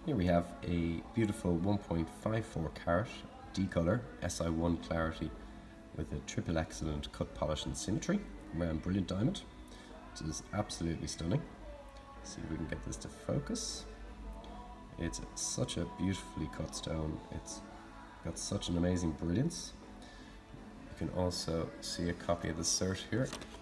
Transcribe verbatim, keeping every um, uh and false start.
Here we have a beautiful one point five four carat D-color S I one Clarity with a triple excellent cut, polish and symmetry around brilliant diamond. This is absolutely stunning. Let's see if we can get this to focus. It's such a beautifully cut stone. It's got such an amazing brilliance. You can also see a copy of the cert here